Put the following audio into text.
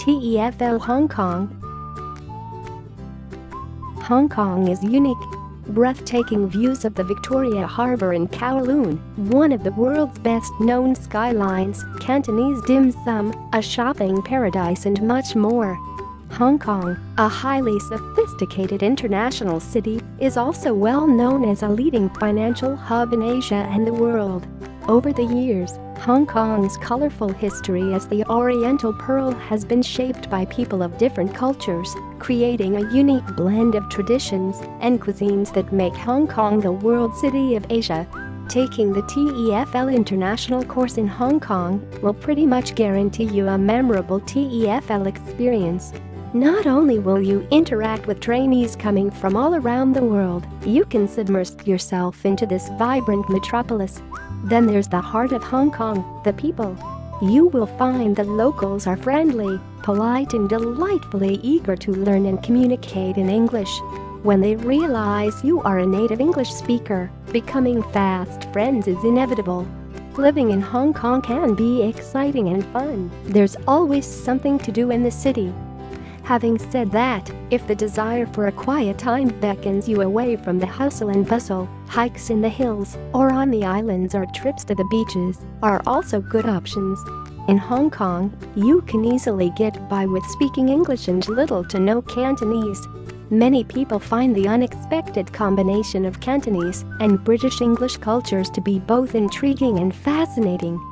TEFL Hong Kong. Hong Kong is unique. Breathtaking views of the Victoria Harbour in Kowloon, one of the world's best-known skylines, Cantonese dim sum, a shopping paradise and much more. Hong Kong, a highly sophisticated international city, is also well known as a leading financial hub in Asia and the world. Over the years, Hong Kong's colorful history as the Oriental Pearl has been shaped by people of different cultures, creating a unique blend of traditions and cuisines that make Hong Kong the World City of Asia. Taking the TEFL International course in Hong Kong will pretty much guarantee you a memorable TEFL experience. Not only will you interact with trainees coming from all around the world, you can submerge yourself into this vibrant metropolis. Then there's the heart of Hong Kong, the people. You will find the locals are friendly, polite and delightfully eager to learn and communicate in English. When they realize you are a native English speaker, becoming fast friends is inevitable. Living in Hong Kong can be exciting and fun. There's always something to do in the city. Having said that, if the desire for a quiet time beckons you away from the hustle and bustle, hikes in the hills or on the islands or trips to the beaches are also good options. In Hong Kong, you can easily get by with speaking English and little to no Cantonese. Many people find the unexpected combination of Cantonese and British English cultures to be both intriguing and fascinating.